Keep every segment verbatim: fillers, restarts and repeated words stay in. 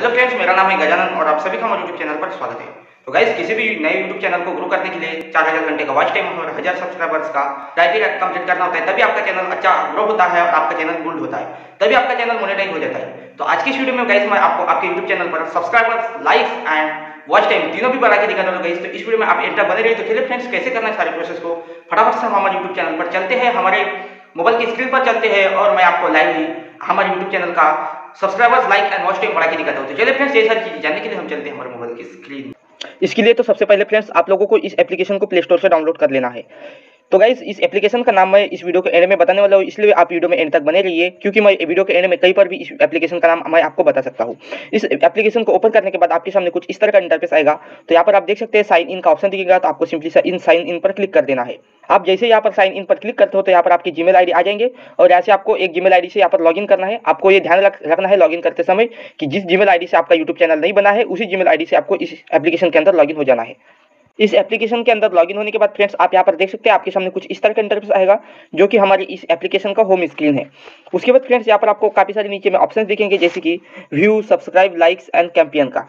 Hello friends, मेरा नाम है गजानन और आप सभी का हमारे यूट्यूब चैनल पर स्वागत है। तो गाइस, किसी भी नए यूट्यूब चैनल को ग्रो करने के लिए चार हज़ार घंटे का वॉच टाइम और हजार सब्सक्राइबर्स का क्राइटेरिया कंप्लीट करना होता है, तभी आपका चैनल अच्छा ग्रो होता है और आपका चैनल बिल्ड होता है, तभी आपका चैनल मोनेटाइज हो जाता है। तो आज की इस वीडियो में गाइस मैं आपको आपके यूट्यूब चैनल पर subscribers, likes and watch time तीनों भी बढ़ा के दिखाने वाला गाइस। तो इस वीडियो में आप एंटर बने रहिए। तो चलिए फ्रेंड्स, कैसे करना है सारे प्रोसेस को फटाफट से हम हमारे यूट्यूब चैनल पर चलते हैं, हमारे मोबाइल की स्क्रीन पर चलते हैं और मैं आपको लाइव ही हमारे यूट्यूब चैनल का subscribers, like and watch time बढ़ा के दिखाता हूं। तो चलिए फ्रेंड्स, ये सारी चीजें जानने के लिए हम चलते हैं हमारे मोबाइल की स्क्रीन। इसके लिए तो सबसे पहले फ्रेंड्स आप लोगों को इस एप्लीकेशन को प्ले स्टोर से डाउनलोड कर लेना है। तो गाइस, इस एप्लीकेशन का नाम मैं इस वीडियो के एंड में बताने वाला हूँ, इसलिए आप वीडियो में एंड तक बने रहिए, क्योंकि मैं वीडियो के एंड में कहीं पर भी इस एप्लीकेशन का नाम मैं आपको बता सकता हूँ। इस एप्लीकेशन को ओपन करने के बाद आपके सामने कुछ इस तरह का इंटरफेस आएगा। तो यहाँ पर आप देख सकते हैं साइन इन का ऑप्शन दिखेगा, तो आपको सिंपली सा इन साइन इन पर क्लिक कर देना है। आप जैसे यहाँ पर साइन इन पर क्लिक करते हो तो यहाँ पर आपकी जीमेल आईडी आ जाएंगे और ऐसे आपको एक जीमेल आईडी से यहाँ पर लॉगिन करना है। आपको ये ध्यान रखना है लॉगिन करते समय कि जिस जीमेल आईडी से आपका यूट्यूब चैनल नहीं बना है, उसी जीमेल आईडी से आपको इस एप्लीकेशन के अंदर लॉगिन हो जाना है। इस एप्लीकेशन के अंदर लॉगिन होने के बाद फ्रेंड्स आप यहाँ पर देख सकते हैं आपके सामने कुछ इस तरह का इंटरफेस आएगा, जो कि हमारी इस एप्लीकेशन का होम स्क्रीन है। उसके बाद फ्रेंड्स यहाँ पर आपको काफी सारे नीचे में ऑप्शंस दिखेंगे, जैसे कि view, subscribe, likes and campaign का।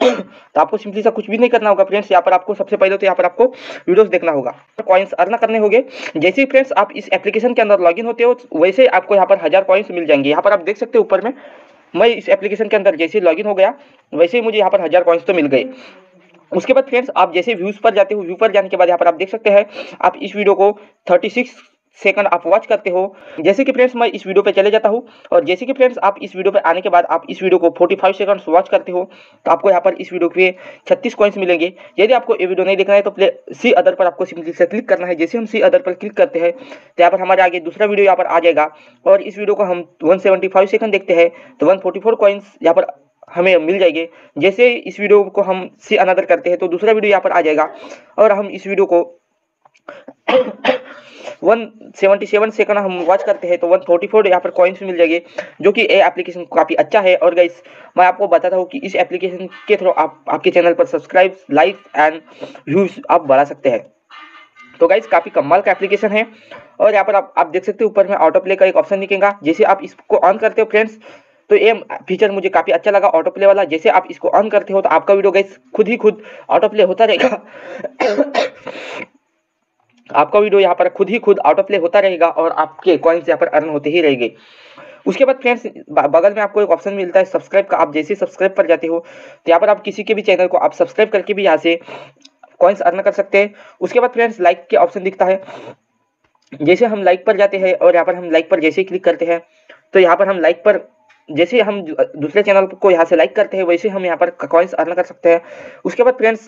तो आपको सिंपली सा कुछ भी नहीं करना होगा फ्रेंड्स। यहाँ पर आपको सबसे पहले तो यहाँ पर आपको वीडियोस देखना होगा, कॉइन्स अर्न करने होंगे। जैसे ही फ्रेंड्स आप इस एप्लीकेशन के अंदर लॉगिन होते हो, वैसे आपको यहाँ पर हजार कॉइन्स मिल जाएंगे। यहाँ पर आप देख सकते हो ऊपर में, मैं इस एप्लीकेशन के अंदर जैसे लॉगिन हो गया वैसे ही मुझे यहाँ पर हजार कॉइन्स तो मिल गए। उसके बाद फ्रेंड्स आप जैसे व्यूज पर जाते हो, व्यू पर जाने के बाद यहाँ पर आप देख सकते हैं आप इस वीडियो को छत्तीस सेकंड आप वॉच करते हो। जैसे कि फ्रेंड्स मैं इस वीडियो पे चले जाता हूँ और जैसे कि फ्रेंड्स आप इस वीडियो पे आने के बाद आप इस वीडियो को पैंतालीस सेकंड्स वॉच करते हो, तो आपको यहाँ पर इस वीडियो पे छत्तीस कॉइन्स मिलेंगे। यदि आपको ये वीडियो नहीं देखना है तो प्ले सी अदर पर आपको सिंपली से क्लिक करना है। जैसे हम सी अदर पर क्लिक करते हैं तो यहाँ पर हमारे आगे दूसरा वीडियो यहाँ पर आ जाएगा और इस वीडियो को हम वन सेवेंटी फाइव सेकंड देखते हैं तो वन फोर्टी फोर कॉइन्स यहाँ पर हमें मिल जाएंगे। जैसे इस वीडियो को हम सी अनदर करते हैं तो दूसरा वीडियो यहाँ पर आ जाएगा और हम इस वीडियो को वन सेवेंटी सेवन सेकंड हम वॉच करते हैं तो वन फोर्टी फोर यहाँ पर कॉइन्स मिल जाएंगे, जो कि ये एप्लीकेशन काफ़ी अच्छा है। और गाइस मैं आपको बताता हूँ कि इस एप्लीकेशन के थ्रू आप आपके चैनल पर सब्सक्राइब, लाइक एंड व्यूज आप बढ़ा सकते हैं। तो गाइस काफ़ी कमाल का एप्लीकेशन है। और यहाँ पर आप, आप देख सकते हो ऊपर में ऑटो प्ले का एक ऑप्शन दिखेगा। जैसे आप इसको ऑन करते हो फ्रेंड्स, तो ये फीचर मुझे काफी अच्छा लगा ऑटो प्ले वाला। जैसे आप इसको ऑन करते हो तो आपका वीडियो गाइस खुद ही खुद ऑटो प्ले होता रहेगा। आपका वीडियो यहाँ पर खुद ही खुद ऑटो प्ले होता रहेगा और आपके कॉइन्स यहाँ पर अर्न होते ही रहेंगे। उसके बाद फ्रेंड्स बगल में आपको एक ऑप्शन मिलता है सब्सक्राइब का। आप जैसे सब्सक्राइब पर जाते हो तो यहाँ पर आप किसी के भी चैनल को आप सब्सक्राइब करके भी यहाँ से कॉइन्स अर्न कर सकते हैं। उसके बाद फ्रेंड्स लाइक के ऑप्शन दिखता है। जैसे हम लाइक पर जाते हैं और यहाँ पर हम लाइक पर जैसे ही क्लिक करते हैं तो यहाँ पर हम लाइक पर जैसे हम दूसरे चैनल को यहाँ से लाइक करते हैं वैसे हम यहाँ पर कॉइन्स अर्न कर सकते हैं। उसके बाद फ्रेंड्स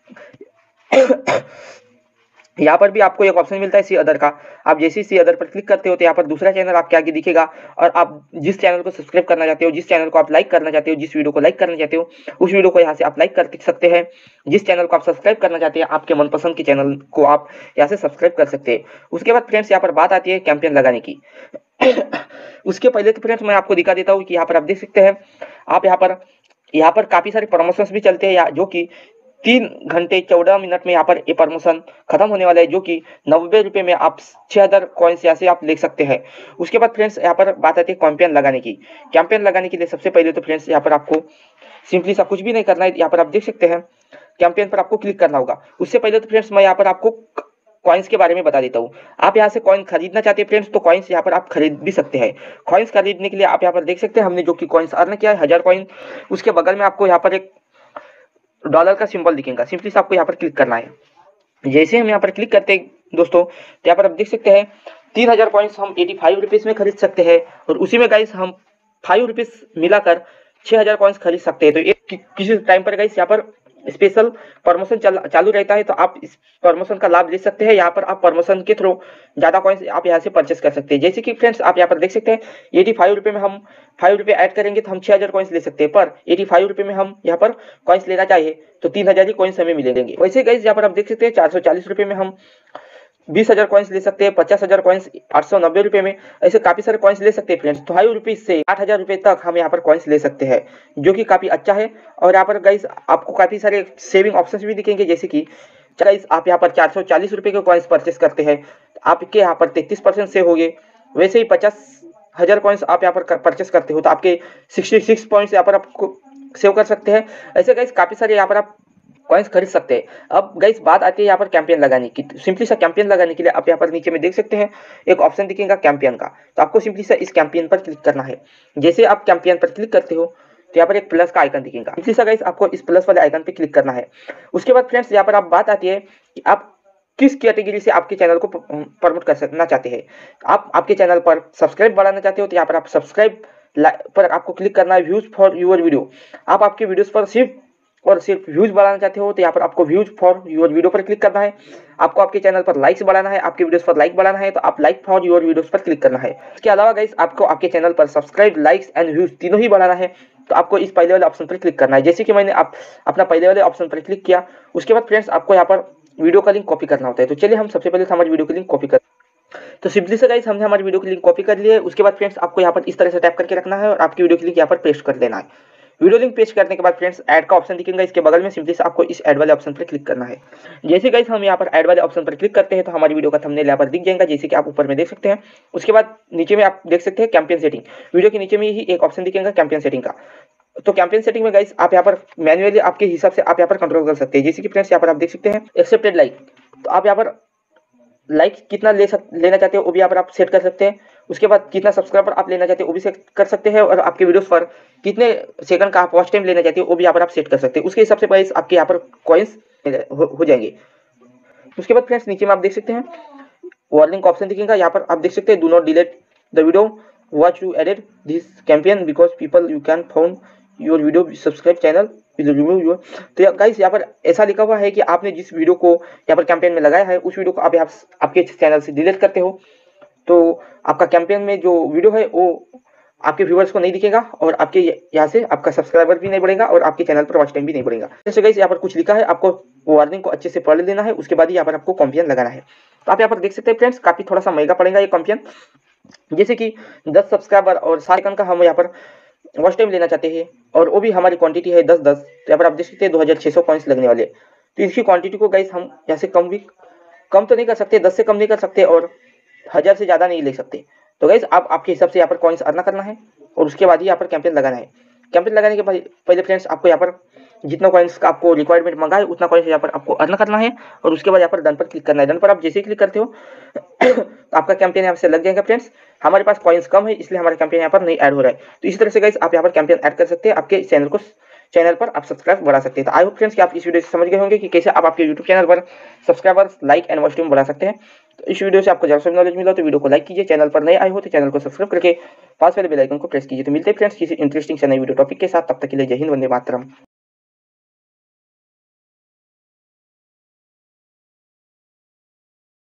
यहाँ पर भी आपको एक ऑप्शन मिलता है सी अदर का। आप जैसे सी अदर पर क्लिक करते हो तो यहाँ पर दूसरा चैनल आपके आगे दिखेगा और आप जिस चैनल को सब्सक्राइब करना चाहते हो, जिस चैनल को आप लाइक करना चाहते हो, जिस वीडियो को लाइक करना चाहते हो, उस वीडियो को यहाँ से आप लाइक कर सकते हैं। जिस चैनल को आप सब्सक्राइब करना चाहते हैं, आपके मनपसंद के चैनल को आप यहाँ से सब्सक्राइब कर सकते हैं। उसके बाद फ्रेंड्स यहाँ पर बात आती है कैंपेन लगाने की। उसके पहले तो फ्रेंड्स मैं आपको दिखा देता हूँ कि यहाँ पर आप देख सकते हैं आप यहाँ पर यहाँ पर काफी सारे प्रमोशंस भी चलते हैं, जो कि तीन घंटे चौदह मिनट में यहाँ पर ये प्रमोशन खत्म होने वाला है, जो कि नब्बे रुपए में आप छह हजार कॉइन्स यहाँ से आप ले सकते हैं। उसके बाद फ्रेंड्स यहाँ पर बात आती है कैंपेन लगाने की। कैंपेन लगाने के लिए सबसे पहले तो फ्रेंड्स यहाँ पर आपको सिंपली सा कुछ भी नहीं करना है। यहाँ पर आप देख सकते हैं कैंपेन पर आपको क्लिक करना होगा। उससे पहले तो फ्रेंड्स मैं यहाँ पर आपको कॉइन्स के बारे में बता देता हूँ। आप यहाँ से कॉइन खरीदना चाहते हैं फ्रेंड्स तो कॉइन्स यहाँ पर आप खरीद भी सकते हैं। कॉइन्स खरीदने के लिए आप यहाँ पर देख सकते हैं हमने जो कि कॉइन्स अर्न किया है हजार कॉइन। उसके बगल में आपको यहाँ पर एक डॉलर का सिंबल दिखेगा, सिंपली से आपको यहाँ पर क्लिक करना है। जैसे हम यहाँ पर क्लिक करते हैं दोस्तों तो यहाँ पर आप देख सकते हैं तीन हजार कॉइन्स हम एटी फाइव रुपीज में खरीद सकते हैं और उसी में गाइस हम फाइव रुपीज मिलाकर छह हजार कॉइन्स खरीद सकते हैं। तो एक कि, किसी टाइम पर गाइस यहाँ पर स्पेशल प्रमोशन चल चालू रहता है, तो आप इस प्रमोशन का लाभ ले सकते हैं। यहाँ पर आप प्रमोशन के थ्रू ज्यादा कॉइन्स आप यहाँ से परचेस कर सकते हैं। जैसे कि फ्रेंड्स आप यहाँ पर देख सकते हैं एटी फाइव रुपये में हम फाइव रुपये ऐड करेंगे तो हम छह हजार कॉइन्स ले सकते हैं, पर एटी फाइव रुपये में हम यहाँ पर कॉइन्स लेना चाहिए तो तीन हजार ही कॉइन्स हमें मिलेंगे। वैसे गाइस यहाँ पर आप देख सकते हैं चार सौ चालीस रुपये में हम बीस हजार कॉइन्स ले सकते हैं, पचास हजार कॉइन्स आठ सौ नब्बे रुपए में, ऐसे काफी सारे कॉइन्स ले सकते हैं फ्रेंड्स। तो फाइव रुपीज से आठ हजार रुपए तक हम यहाँ पर कॉइन्स ले सकते हैं, जो कि काफी अच्छा है। और यहाँ पर गाइस आपको काफी सारे सेविंग ऑप्शंस भी दिखेंगे, जैसे कि गाइस आप यहाँ पर चार सौ चालीस रुपए के कॉइन्स परचेस करते हैं आपके यहाँ पर तैतीस परसेंट से हो गए। वैसे ही पचास हजार कॉइन्स आप यहाँ पर परचेस करते हो तो आपके सिक्सटी सिक्स पॉइंट्स यहाँ पर आपको सेव कर सकते हैं। ऐसे गाइस काफ़ी सारे यहाँ पर आप कॉइन्स खरीद सकते हैं। अब गाइस बात आती है यहाँ पर कैंपेन लगाने की। सिंपली सा कैंपेन लगाने के लिए आप यहाँ पर नीचे में देख सकते हैं एक ऑप्शन दिखेगा कैंपेन का, तो आपको सिंपली सा इस कैंपेन पर क्लिक करना है। जैसे आप कैंपेन पर क्लिक करते हो तो यहाँ पर एक प्लस का आइकन दिखेगा। सिंपली सा गाइस आपको इस प्लस वाले आइकन पे क्लिक करना है। उसके बाद फ्रेंड्स यहाँ पर आप बात आती है कि आप किस कैटेगरी से आपके चैनल को प्रमोट कर सकना चाहते हैं। आप आपके चैनल पर सब्सक्राइब बढ़ाना चाहते हो तो यहाँ पर आप सब्सक्राइब पर आपको क्लिक करना है। व्यूज फॉर यूर वीडियो, आप आपके वीडियोस पर सिर्फ और सिर्फ व्यूज बढ़ाना चाहते हो तो यहाँ पर आपको व्यूज फॉर योर वीडियो पर क्लिक करना है। आपको आपके चैनल पर लाइक्स बढ़ाना है, आपके वीडियोस पर लाइक बढ़ाना है तो आप लाइक फॉर योर वीडियोस पर क्लिक करना है। इसके अलावा गाइस आपको आपके चैनल पर सब्सक्राइब, लाइक्स एंड व्यूज तीनों ही बढ़ाना है तो आपको इस पहले वाले ऑप्शन पर क्लिक करना है। जैसे कि मैंने आप अपना पहले वाले ऑप्शन पर क्लिक किया, उसके बाद फ्रेंड्स आपको यहाँ पर वीडियो का लिंक कॉपी करना होता है। तो चलिए हम सबसे पहले हमारी वीडियो की लिंक कॉपी कर तो सिंपली से गाइस हमने हमारी वीडियो की लिंक कॉपी कर ली है। उसके बाद फ्रेंड्स आपको यहाँ पर इस तरह से टैप करके रखना है और आपकी वीडियो की लिंक यहाँ पर पेस्ट कर देना है। वीडियो लिंक पेस्ट करने के बाद फ्रेंड्स ऐड का ऑप्शन दिखेगा इसके बगल में, सिंपली से आपको इस ऐड वाले ऑप्शन पर क्लिक करना है। जैसे गाइस हम यहाँ पर ऐड वाले ऑप्शन पर क्लिक करते हैं तो हमारी वीडियो का थंबनेल यहाँ पर दिख जाएगा, जैसे कि आप ऊपर में देख सकते हैं। उसके बाद नीचे में आप देख सकते हैं कैंपेन सेटिंग, वीडियो के नीचे में ही एक ऑप्शन दिखेगा कैंपेन सेटिंग का। तो कैंपेन सेटिंग में गाइस आप यहाँ पर मैन्युअली आपके हिसाब से आप यहाँ पर कंट्रोल कर सकते हैं। जैसे कि फ्रेंड्स यहाँ पर आप देख सकते हैं एक्सेप्टेड लाइक, तो आप यहाँ पर लाइक कितना ले सक लेना चाहते हो वो भी यहाँ पर आप सेट कर सकते हैं। उसके बाद कितना सब्सक्राइबर आप लेना चाहते हो वो भी सेट कर सकते हैं और आपके वीडियोस पर कितने सेकंड का आप वॉच टाइम लेना चाहते हो वो भी यहाँ पर आप सेट कर सकते हैं। उसके हिसाब से गाइस आपके यहाँ पर कॉइन्स हो, हो जाएंगे। उसके बाद फ्रेंड्स नीचे में आप देख सकते हैं वार्निंग का ऑप्शन दिखेगा, यहाँ पर आप देख सकते हैं do not delete the video what you added this campaign because people you can found your video subscribe channel will remove your. तो गाइस यहाँ पर ऐसा लिखा हुआ है कि आपने जिस वीडियो को यहाँ पर कैंपेन में लगाया है उस वीडियो को आप यहाँ आपके चैनल से डिलीट करते हो तो आपका कैंपेन में जो वीडियो है वो आपके व्यूअर्स को नहीं दिखेगा और आपके यहाँ से आपका सब्सक्राइबर भी नहीं बढ़ेगा और आपके चैनल पर वॉच टाइम भी नहीं बढ़ेगा। जैसे गाइस यहाँ पर कुछ लिखा है, आपको वार्निंग को अच्छे से पढ़ लेना है, उसके बाद ही यहाँ पर आपको कैंपेन लगाना है। तो आप यहाँ पर देख सकते हैं फ्रेंड्स काफी थोड़ा सा महंगा पड़ेगा ये कैंपेन। जैसे कि दस सब्सक्राइबर और सात सेकंड का हम यहाँ पर वॉच टाइम लेना चाहते हैं और वो भी हमारी क्वांटिटी है दस दस, तो यहाँ पर आप देख सकते हैं दो हजार छः सौ कॉइन्स लगने वाले। तो इसकी क्वांटिटी को गाइस हम यहाँ से कम भी कम तो नहीं कर सकते, दस से कम नहीं कर सकते और हजार से ज़्यादा नहीं ले सकते। तो गाइस आप आपके हिसाब से यहाँ पर कॉइन्स अर्न करना है और उसके बाद ही यहाँ पर कैंपेन लगाना है। कैंपेन लगाने के बाद पहले फ्रेंड्स आपको यहाँ पर जितना कॉइन्स का आपको रिक्वायरमेंट मंगा है उतना कॉइन्स यहाँ पर आपको अर्न करना है और उसके बाद यहाँ पर डन पर क्लिक करना है। डन पर आप जैसे ही क्लिक करते हो तो आपका कैंपेन यहाँ से लग जाएगा। फ्रेंड्स हमारे पास कॉइन्स कम है इसलिए हमारा कैंपेन यहाँ पर नहीं ऐड हो रहा है। तो इसी तरह से गाइस आप यहाँ पर कैंपेन ऐड कर सकते हैं, आपके चैनल को चैनल पर आप सब्सक्राइब बढ़ा सकते हैं। तो आई होप फ्रेंड्स कि आप इस वीडियो से समझ गए होंगे कि कैसे आप आपके यूट्यूब चैनल पर subscribers, like and watch time बढ़ा सकते हैं। तो इस वीडियो से आपको ज़्यादा नॉलेज मिला तो वीडियो को लाइक कीजिए, चैनल पर नए आए हो तो चैनल को सब्सक्राइब करके पास वाले बेल आइकन को प्रेस कीजिए। तो मिलते हैं फ्रेंड्स किसी इंटरेस्टिंग से नई वीडियो टॉपिक के साथ, तब तक के लिए जय हिंद, वंदे मातरम।